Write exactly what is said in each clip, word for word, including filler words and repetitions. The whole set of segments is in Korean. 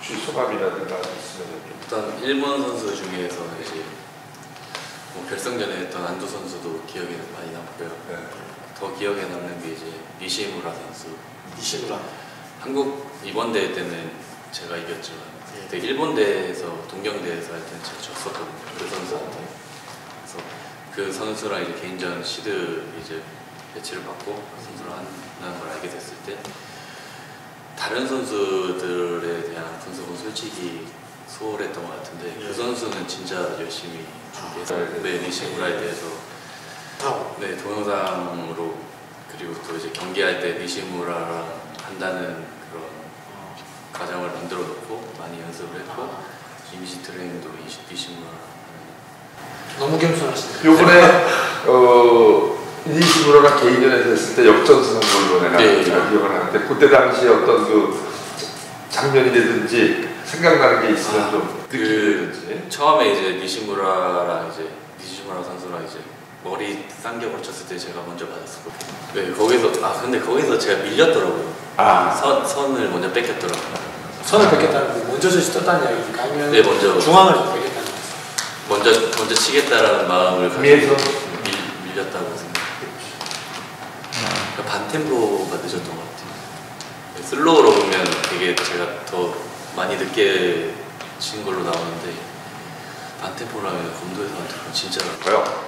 혹시 소감이라든가 있으면 좀. 일단 일본 선수 중에서 이제 뭐 결승전에 했던 안도 선수도 기억에 많이 남고요. 네. 더 기억에 남는 게 이제 니시무라 선수. 니시무라. 한국 이번 대회 때는 제가 이겼지만 그때 일본 대회에서 동경대회에서 할 때는 제가 졌었거든요. 그 선수한테. 그래서 그 선수랑 이제 개인전 시드 이제 배치를 받고 선수를 한다는 걸 알게 됐을 때 다른 선수들에 대한 분석은 솔직히 소홀했던 것 같은데 그 선수는 진짜 열심히 준비해서 네, 니시무라에 대해서 네, 동영상으로 그리고 또 이제 경기할 때 니시무라랑 한다는 그런 과정을 만들어 놓고 많이 연습을 했고 이미지 트레이닝도 니시무라 너무 겸손하시네요. 요번에 어 니시무라가 개인전에서 했을 때 역전승한 걸로 내가 네, 잘 기억을 하는데 그때 당시 어떤 그 장면이라든지 생각나는 게 있으면 아, 좀 그 느끼든지. 처음에 이제 니시무라랑 이제 니시무라 선수랑 이제 머리 당겨 걸쳤을 때 제가 먼저 맞았었거든요. 네, 거기서 아 근데 거기서 제가 밀렸더라고요. 아. 선 선을 먼저 뺏겼더라고요. 선을 뺏겠다는 게 먼저 젖이 떴다는 이야기니까 아니면 네, 먼저 중앙을 뺏겠다는 거. 먼저 먼저 치겠다라는 마음을 가지고 위에서 밀, 밀렸다고 생각해요. 그러니까 반템포가 늦었던 것 같아요. 슬로우로 보면 되게 제가 더 많이 늦게 친 걸로 나오는데 반템포라면 검도에서한테 진짜 뭐요?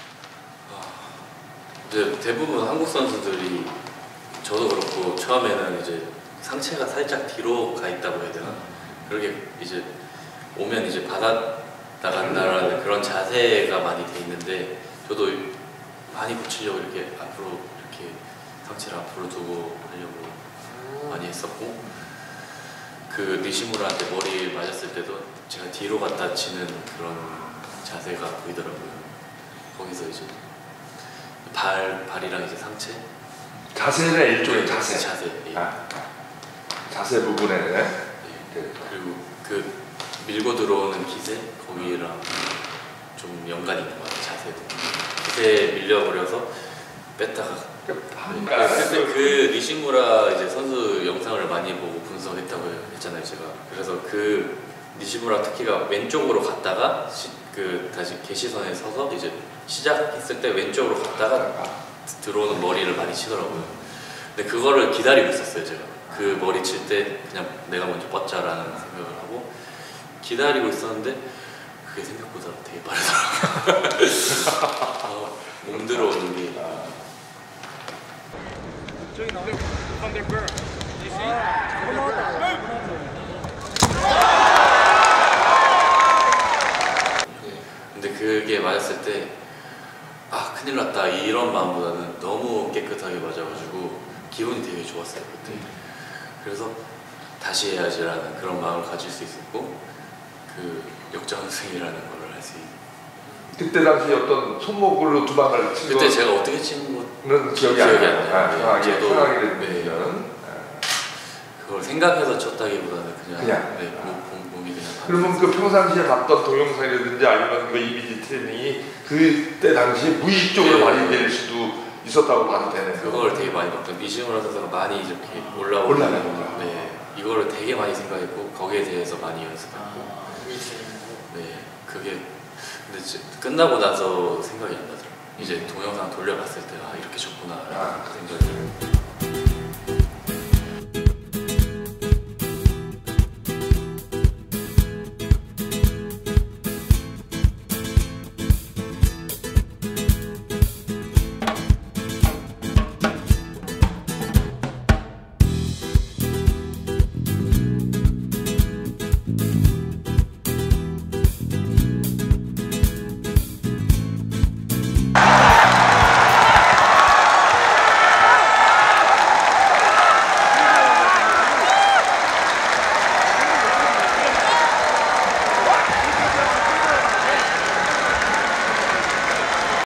이제 대부분 한국 선수들이 저도 그렇고 처음에는 이제 상체가 살짝 뒤로 가 있다고 해야 되나? 그렇게 이제 오면 이제 받아 나간다라는 그런 자세가 많이 돼 있는데 저도 많이 고치려고 이렇게 앞으로 이렇게 상체를 앞으로 두고 하려고 많이 했었고 그 니시무라한테 머리 맞았을 때도 제가 뒤로 갖다 치는 그런 자세가 보이더라고요. 거기서 이제 발, 발이랑 이제 상체 자세는 일종의 자세. 자세. 예. 아, 자세 부분에. 예. 네. 그리고 그 밀고 들어오는 기세 거기랑 좀 연관이 있는 것 같아요. 자세도 기세에 밀려버려서 뺐다가 그러니까 그때 그 니시무라 이제 선수 영상을 많이 보고 분석했다고 했잖아요 제가. 그래서 그 니시무라 특히가 왼쪽으로 갔다가 시, 그 다시 개시선에 서서 이제 시작했을 때 왼쪽으로 갔다가 들어오는 머리를 많이 치더라고요. 근데 그거를 기다리고 있었어요 제가. 그 머리 칠 때 그냥 내가 먼저 뻗자라는 생각을 하고 기다리고 있었는데 그게 생각보다 되게 빠르더라고요. 어, 몸 들어오는 게. 저기 나오네. 반대편. 근데 그게 맞았을 때 아 큰일 났다 이런 마음보다는 너무 깨끗하게 맞아가지고 기분이 되게 좋았어요 그때. 그래서 다시 해야지라는 그런 마음을 가질 수 있었고 그 역전승이라는 걸 할 수 있는. 그때 당시 어떤 손목으로 두 방을 친 그때 제가 어떻게 친 거는 기억이 안 기억이 안 나요. 나요. 아, 상황이 저도, 상황이 네. 되면 그걸 생각해서 쳤다기보다는 그냥, 그냥. 네, 몸, 몸, 몸이 그냥. 그러면 그 평상시에 봤던 동영상이라든지 아니면 그 이미지 트레이닝이 그때 당시에 무의식적으로 네. 많이 될 수도 있었다고 봐도 되네요. 그걸 되게 많이 봤던 니시무라 선수가 많이 이렇게 올라오고 올라가는 네, 이거를 되게 많이 생각했고 거기에 대해서 많이 연습했고 아, 네, 그게 근데 이제 끝나고 나서 생각이 안 나더라고요. 이제 동영상 돌려봤을 때 아 이렇게 쳤구나 아, 생각이